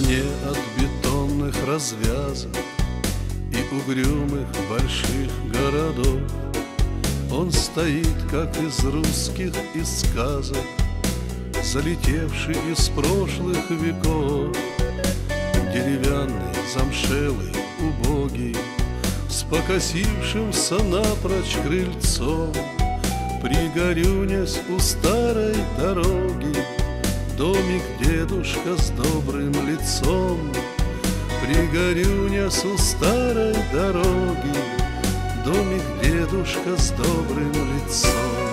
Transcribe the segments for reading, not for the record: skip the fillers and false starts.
стороне от бетонных развязок и угрюмых больших городов он стоит, как из русских и сказок, залетевший из прошлых веков. Деревянный, замшелый, убогий, с покосившимся напрочь крыльцом, пригорюнясь у старой дороги, домик дедушка с добрым лицом. Пригорюнясь у старой дороги, домик дедушка с добрым лицом.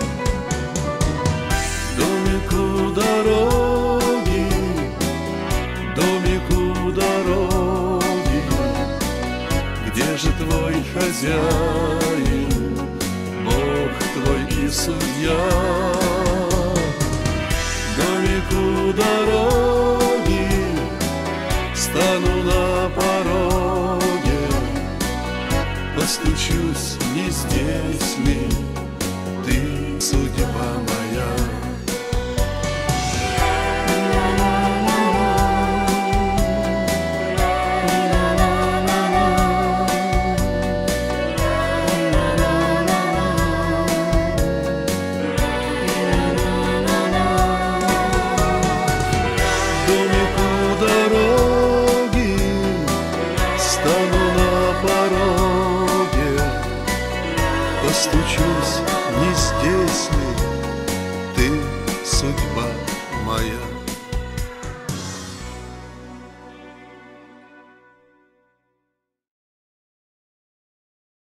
Домик у дороги, домик у дороги, где же твой хозяин, Бог твой и судья? Домик у дороги, стану на пороге, постучусь, не здесь ли ты, судьба моя?